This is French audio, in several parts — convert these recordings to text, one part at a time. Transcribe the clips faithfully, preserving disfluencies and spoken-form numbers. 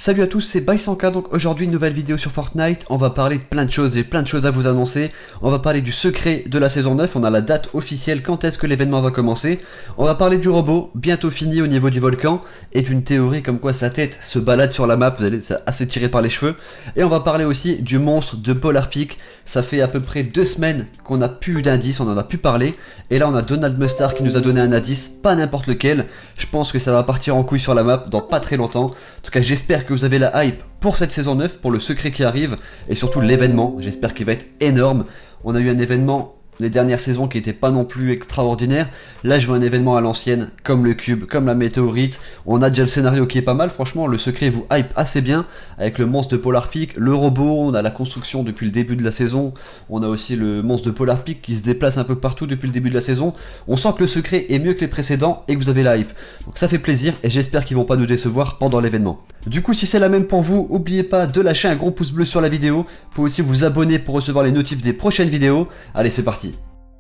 Salut à tous, c'est Bysanka, donc aujourd'hui une nouvelle vidéo sur Fortnite. On va parler de plein de choses, j'ai plein de choses à vous annoncer. On va parler du secret de la saison neuf, on a la date officielle, quand est-ce que l'événement va commencer. On va parler du robot, bientôt fini au niveau du volcan, et d'une théorie comme quoi sa tête se balade sur la map, vous allez, c'est assez tiré par les cheveux. Et on va parler aussi du monstre de Polar Peak. Ça fait à peu près deux semaines qu'on n'a plus d'indices, on en a plus parlé. Et là on a Donald Mustard qui nous a donné un indice, pas n'importe lequel. Je pense que ça va partir en couille sur la map dans pas très longtemps. En tout cas j'espère que vous avez la hype pour cette saison neuf, pour le secret qui arrive, et surtout l'événement, j'espère qu'il va être énorme. On a eu un événement les dernières saisons qui n'était pas non plus extraordinaire. Là je veux un événement à l'ancienne, comme le cube, comme la météorite. On a déjà le scénario qui est pas mal, franchement le secret vous hype assez bien, avec le monstre de Polar Peak, le robot, on a la construction depuis le début de la saison, on a aussi le monstre de Polar Peak qui se déplace un peu partout depuis le début de la saison. On sent que le secret est mieux que les précédents et que vous avez la hype, donc ça fait plaisir et j'espère qu'ils vont pas nous décevoir pendant l'événement. Du coup si c'est la même pour vous, n'oubliez pas de lâcher un gros pouce bleu sur la vidéo, vous pouvez aussi vous abonner pour recevoir les notifs des prochaines vidéos. Allez c'est parti.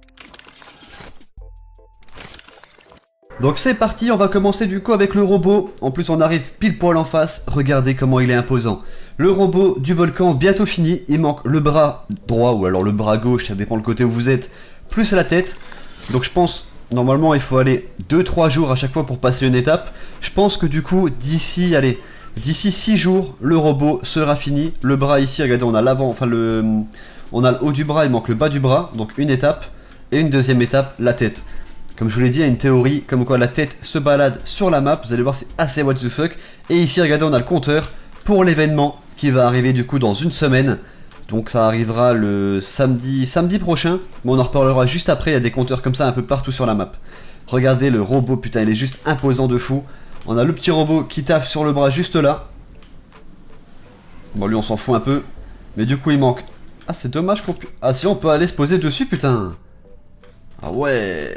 Donc c'est parti, on va commencer du coup avec le robot. En plus on arrive pile poil en face, regardez comment il est imposant. Le robot du volcan bientôt fini, il manque le bras droit ou alors le bras gauche, ça dépend le côté où vous êtes, plus la tête. Donc je pense, normalement il faut aller deux trois jours à chaque fois pour passer une étape. Je pense que du coup d'ici, allez, d'ici six jours, le robot sera fini. Le bras ici, regardez, on a l'avant, enfin le... On a le haut du bras, il manque le bas du bras, donc une étape. Et une deuxième étape, la tête. Comme je vous l'ai dit, il y a une théorie comme quoi la tête se balade sur la map, vous allez voir c'est assez what the fuck. Et ici regardez on a le compteur pour l'événement qui va arriver du coup dans une semaine. Donc ça arrivera le samedi, samedi prochain, mais on en reparlera juste après, il y a des compteurs comme ça un peu partout sur la map. Regardez le robot, putain il est juste imposant de fou. On a le petit robot qui tape sur le bras juste là. Bon lui on s'en fout un peu, mais du coup il manque. Ah c'est dommage qu'on puisse... Ah si on peut aller se poser dessus putain. Ah ouais.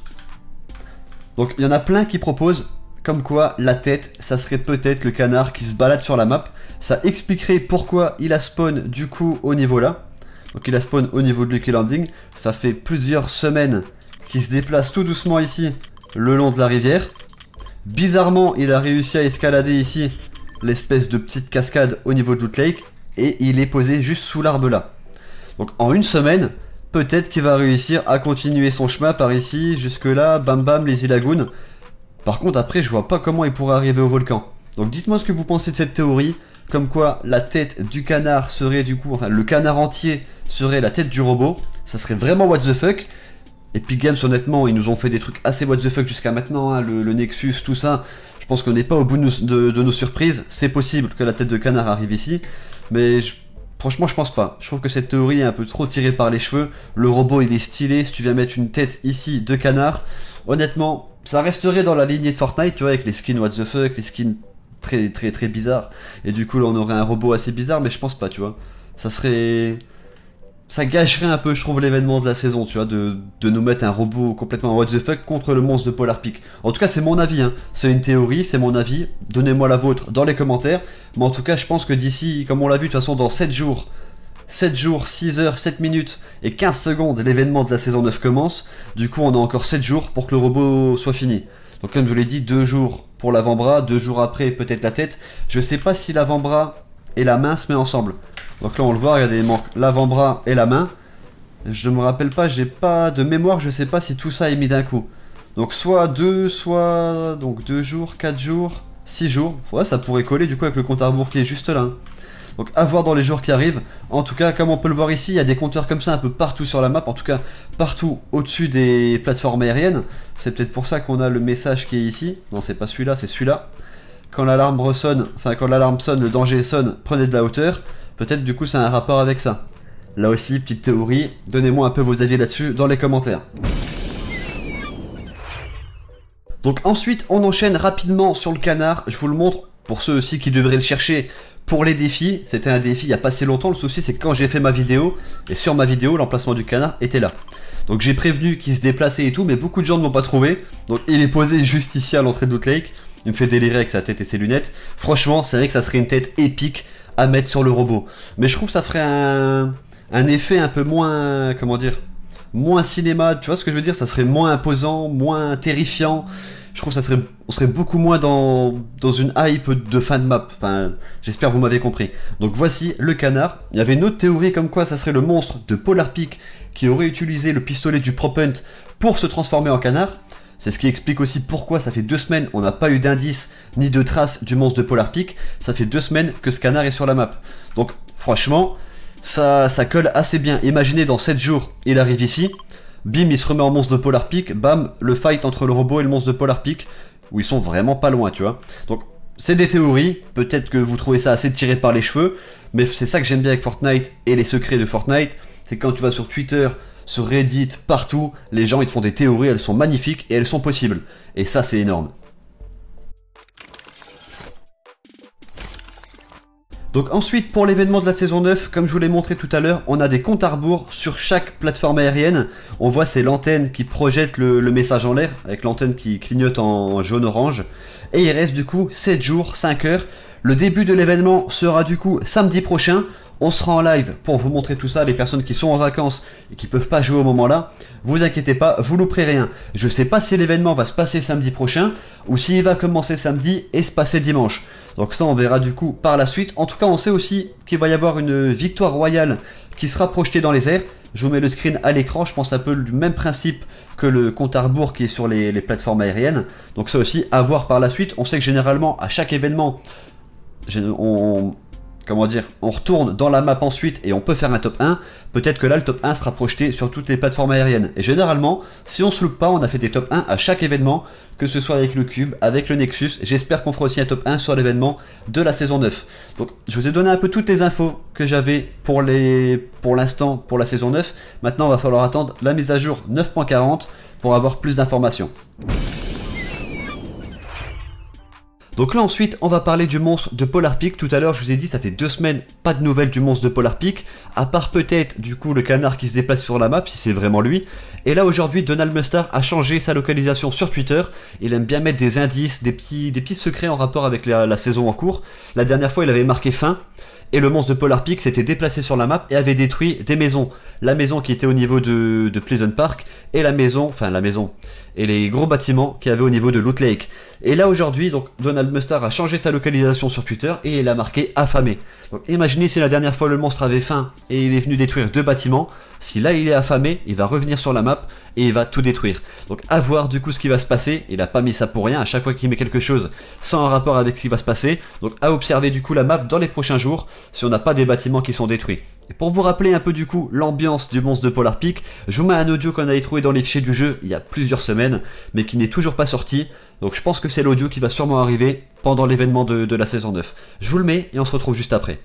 Donc il y en a plein qui proposent comme quoi la tête, ça serait peut-être le canard qui se balade sur la map. Ça expliquerait pourquoi il a spawn du coup au niveau là. Donc il a spawn au niveau de Lucky Landing. Ça fait plusieurs semaines qu'il se déplace tout doucement ici, le long de la rivière. Bizarrement, il a réussi à escalader ici l'espèce de petite cascade au niveau de Loot Lake. Et il est posé juste sous l'arbre là. Donc en une semaine... Peut-être qu'il va réussir à continuer son chemin par ici, jusque là, bam bam, les Lagoon. Par contre, après, je vois pas comment il pourrait arriver au volcan. Donc dites-moi ce que vous pensez de cette théorie, comme quoi la tête du canard serait du coup, enfin le canard entier serait la tête du robot. Ça serait vraiment what the fuck. Epic Games, honnêtement, ils nous ont fait des trucs assez what the fuck jusqu'à maintenant, hein, le, le Nexus, tout ça. Je pense qu'on n'est pas au bout de nos, de, de nos surprises. C'est possible que la tête de canard arrive ici, mais... Je... Franchement, je pense pas. Je trouve que cette théorie est un peu trop tirée par les cheveux. Le robot, il est stylé. Si tu viens mettre une tête ici de canard, honnêtement, ça resterait dans la lignée de Fortnite, tu vois, avec les skins what the fuck, les skins très très très bizarres. Et du coup, là, on aurait un robot assez bizarre, mais je pense pas, tu vois. Ça serait... Ça gâcherait un peu, je trouve, l'événement de la saison, tu vois, de, de nous mettre un robot complètement what the fuck contre le monstre de Polar Peak. En tout cas, c'est mon avis, hein. C'est une théorie, c'est mon avis. Donnez-moi la vôtre dans les commentaires. Mais en tout cas, je pense que d'ici, comme on l'a vu, de toute façon, dans sept jours, sept jours, six heures, sept minutes et quinze secondes, l'événement de la saison neuf commence. Du coup, on a encore sept jours pour que le robot soit fini. Donc, comme je vous l'ai dit, deux jours pour l'avant-bras, deux jours après, peut-être la tête. Je sais pas si l'avant-bras et la main se mettent ensemble. Donc là on le voit, regardez, il manque l'avant-bras et la main. Je me rappelle pas, j'ai pas de mémoire, je sais pas si tout ça est mis d'un coup. Donc soit deux, soit donc deux jours, quatre jours, six jours. Ouais, ça pourrait coller du coup avec le compte à rebours qui est juste là. Donc à voir dans les jours qui arrivent. En tout cas, comme on peut le voir ici, il y a des compteurs comme ça un peu partout sur la map. En tout cas, partout au-dessus des plateformes aériennes. C'est peut-être pour ça qu'on a le message qui est ici. Non, c'est pas celui-là, c'est celui-là. Quand l'alarme sonne, enfin quand l'alarme sonne, le danger sonne, prenez de la hauteur. Peut-être du coup ça a un rapport avec ça. Là aussi, petite théorie, donnez-moi un peu vos avis là-dessus dans les commentaires. Donc ensuite, on enchaîne rapidement sur le canard. Je vous le montre pour ceux aussi qui devraient le chercher pour les défis. C'était un défi il n'y a pas si longtemps. Le souci c'est que quand j'ai fait ma vidéo, et sur ma vidéo, l'emplacement du canard était là. Donc j'ai prévenu qu'il se déplaçait et tout, mais beaucoup de gens ne l'ont pas trouvé. Donc il est posé juste ici à l'entrée de Loot Lake. Il me fait délirer avec sa tête et ses lunettes. Franchement, c'est vrai que ça serait une tête épique à mettre sur le robot. Mais je trouve que ça ferait un, un effet un peu moins, comment dire, moins cinéma, tu vois ce que je veux dire, ça serait moins imposant, moins terrifiant. je trouve que ça serait, on serait beaucoup moins dans, dans une hype de fin de map. Enfin, j'espère que vous m'avez compris. Donc voici le canard. Il y avait une autre théorie comme quoi ça serait le monstre de Polar Peak qui aurait utilisé le pistolet du Prop Hunt pour se transformer en canard. C'est ce qui explique aussi pourquoi ça fait deux semaines on n'a pas eu d'indice ni de traces du monstre de Polar Peak. Ça fait deux semaines que ce canard est sur la map. Donc franchement, ça, ça colle assez bien. Imaginez dans sept jours, il arrive ici. Bim, il se remet en monstre de Polar Peak. Bam, le fight entre le robot et le monstre de Polar Peak. Où ils sont vraiment pas loin, tu vois. Donc c'est des théories. Peut-être que vous trouvez ça assez tiré par les cheveux. Mais c'est ça que j'aime bien avec Fortnite et les secrets de Fortnite. C'est quand tu vas sur Twitter, sur Reddit, partout, les gens ils te font des théories, elles sont magnifiques et elles sont possibles. Et ça c'est énorme. Donc ensuite pour l'événement de la saison neuf, comme je vous l'ai montré tout à l'heure, on a des comptes à rebours sur chaque plateforme aérienne. On voit c'est l'antenne qui projette le, le message en l'air, avec l'antenne qui clignote en jaune-orange. Et il reste du coup sept jours, cinq heures. Le début de l'événement sera du coup samedi prochain. On sera en live pour vous montrer tout ça, les personnes qui sont en vacances et qui peuvent pas jouer au moment là, vous inquiétez pas, vous louperez rien. Je sais pas si l'événement va se passer samedi prochain ou s'il va commencer samedi et se passer dimanche. Donc ça on verra du coup par la suite. En tout cas on sait aussi qu'il va y avoir une victoire royale qui sera projetée dans les airs. Je vous mets le screen à l'écran, je pense un peu du même principe que le compte à rebours qui est sur les, les plateformes aériennes. Donc ça aussi à voir par la suite. On sait que généralement à chaque événement, on... Comment dire, on retourne dans la map ensuite et on peut faire un top un. Peut-être que là le top un sera projeté sur toutes les plateformes aériennes. Et généralement, si on se loupe pas, on a fait des top un à chaque événement, que ce soit avec le Cube, avec le Nexus. J'espère qu'on fera aussi un top un sur l'événement de la saison neuf. Donc je vous ai donné un peu toutes les infos que j'avais pour les pour l'instant pour la saison neuf. Maintenant il va falloir attendre la mise à jour neuf point quarante pour avoir plus d'informations. Donc là ensuite on va parler du monstre de Polar Peak. Tout à l'heure je vous ai dit ça fait deux semaines pas de nouvelles du monstre de Polar Peak, à part peut-être du coup le canard qui se déplace sur la map si c'est vraiment lui. Et là aujourd'hui Donald Mustar a changé sa localisation sur Twitter. Il aime bien mettre des indices, des petits, des petits secrets en rapport avec la, la saison en cours. La dernière fois il avait marqué fin. Et le monstre de Polar Peak s'était déplacé sur la map et avait détruit des maisons. La maison qui était au niveau de, de Pleasant Park et la maison, enfin la maison, et les gros bâtiments qu'il y avait au niveau de Loot Lake. Et là aujourd'hui, donc Donald Mustar a changé sa localisation sur Twitter et il a marqué affamé. Donc imaginez si la dernière fois le monstre avait faim et il est venu détruire deux bâtiments. Si là il est affamé, il va revenir sur la map et il va tout détruire. Donc à voir du coup ce qui va se passer. Il a pas mis ça pour rien, à chaque fois qu'il met quelque chose sans un rapport avec ce qui va se passer. Donc à observer du coup la map dans les prochains jours si on n'a pas des bâtiments qui sont détruits. Et pour vous rappeler un peu du coup l'ambiance du monstre de Polar Peak, je vous mets un audio qu'on avait trouvé dans les fichiers du jeu il y a plusieurs semaines, mais qui n'est toujours pas sorti. Donc je pense que c'est l'audio qui va sûrement arriver pendant l'événement de, de la saison neuf. Je vous le mets et on se retrouve juste après.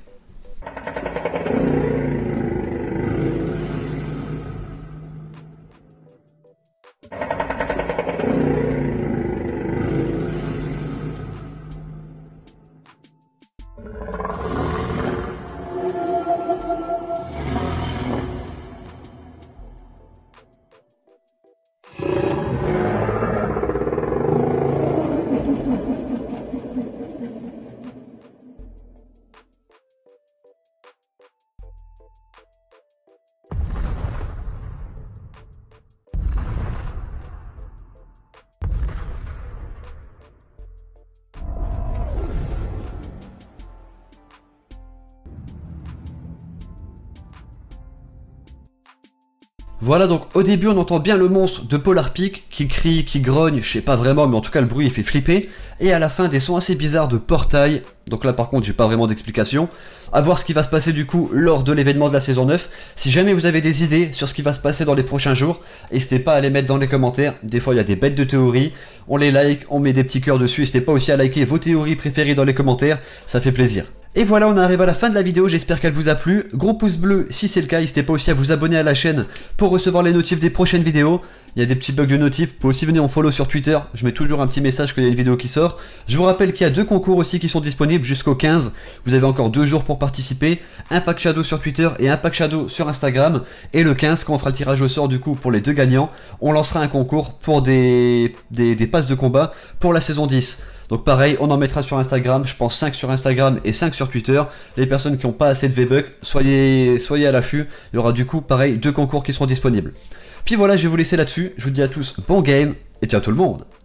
Voilà, donc au début on entend bien le monstre de Polar Peak qui crie, qui grogne, je sais pas vraiment, mais en tout cas le bruit il fait flipper. Et à la fin des sons assez bizarres de portail, donc là par contre j'ai pas vraiment d'explication. À voir ce qui va se passer du coup lors de l'événement de la saison neuf. Si jamais vous avez des idées sur ce qui va se passer dans les prochains jours, n'hésitez pas à les mettre dans les commentaires. Des fois il y a des bêtes de théories, on les like, on met des petits cœurs dessus. N'hésitez pas aussi à liker vos théories préférées dans les commentaires, ça fait plaisir. Et voilà, on arrive à la fin de la vidéo, j'espère qu'elle vous a plu. Gros pouce bleu si c'est le cas, n'hésitez pas aussi à vous abonner à la chaîne pour recevoir les notifs des prochaines vidéos. Il y a des petits bugs de notifs, vous pouvez aussi venir en follow sur Twitter, je mets toujours un petit message qu'il y a une vidéo qui sort. Je vous rappelle qu'il y a deux concours aussi qui sont disponibles jusqu'au quinze, vous avez encore deux jours pour participer. Un pack Shadow sur Twitter et un pack Shadow sur Instagram. Et le quinze, quand on fera le tirage au sort du coup pour les deux gagnants, on lancera un concours pour des, des, des passes de combat pour la saison dix. Donc pareil, on en mettra sur Instagram, je pense cinq sur Instagram et cinq sur Twitter. Les personnes qui n'ont pas assez de V-Bucks, soyez, soyez à l'affût. Il y aura du coup, pareil, deux concours qui seront disponibles. Puis voilà, je vais vous laisser là-dessus. Je vous dis à tous bon game et ciao tout le monde.